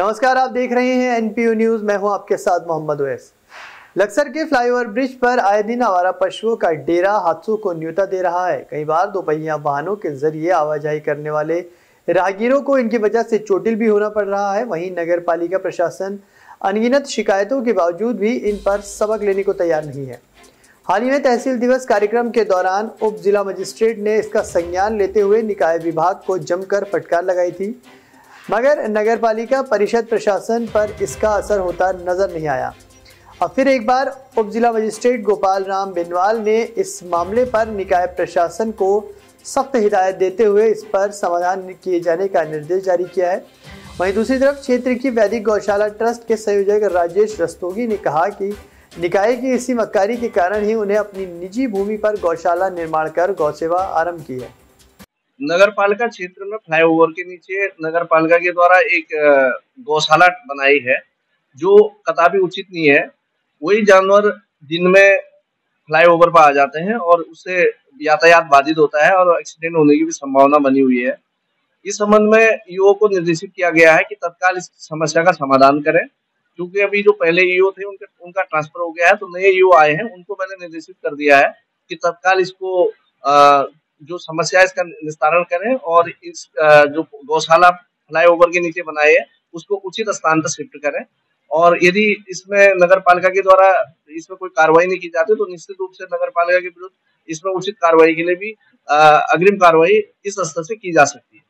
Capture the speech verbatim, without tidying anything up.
नमस्कार, आप देख रहे हैं एनपीयू न्यूज। मैं हूं आपके साथ मोहम्मद ओवैस। लक्सर के फ्लाईओवर ब्रिज पर आए दिन आवारा पशुओं का डेरा हादसों को न्योता दे रहा है। कई बार दोपहिया वाहनों के जरिए आवाजाही करने वाले राहगीरों को इनकी वजह से चोटिल भी होना पड़ रहा है। वहीं नगर पालिका प्रशासन अनगिनत शिकायतों के बावजूद भी इन पर सबक लेने को तैयार नहीं है। हाल ही में तहसील दिवस कार्यक्रम के दौरान उप जिला मजिस्ट्रेट ने इसका संज्ञान लेते हुए निकाय विभाग को जमकर फटकार लगाई थी, मगर नगर पालिका परिषद प्रशासन पर इसका असर होता नजर नहीं आया। अब फिर एक बार उप जिला मजिस्ट्रेट गोपाल राम बिनवाल ने इस मामले पर निकाय प्रशासन को सख्त हिदायत देते हुए इस पर समाधान किए जाने का निर्देश जारी किया है। वहीं दूसरी तरफ क्षेत्र की वैदिक गौशाला ट्रस्ट के संयोजक राजेश रस्तोगी ने कहा कि निकाय की इसी मक्कारी के कारण ही उन्हें अपनी निजी भूमि पर गौशाला निर्माण कर गौसेवा आरंभ की है। नगर पालिका क्षेत्र में फ्लाईओवर के नीचे नगर पालिका के द्वारा एक गौशाला बनाई है, जो कदापि उचित नहीं है। वही जानवर दिन में फ्लाईओवर पर आ जाते हैं और उससे यातायात बाधित होता है और एक्सीडेंट होने की भी संभावना बनी हुई है। इस संबंध में ईओ को निर्देशित किया गया है कि तत्काल इस समस्या का समाधान करें, क्योंकि अभी जो पहले ईओ थे उनके उनका ट्रांसफर हो गया है, तो नए ईओ आए हैं, उनको मैंने निर्देशित कर दिया है कि तत्काल इसको आ, जो समस्या है इसका निस्तारण करें और इस जो गौशाला फ्लाईओवर के नीचे बनाए है उसको उचित स्थान पर शिफ्ट करें। और यदि इसमें नगर पालिका के द्वारा इसमें कोई कार्रवाई नहीं की जाती तो निश्चित रूप से नगर पालिका के विरुद्ध इसमें उचित कार्रवाई के लिए भी अग्रिम कार्रवाई इस स्तर से की जा सकती है।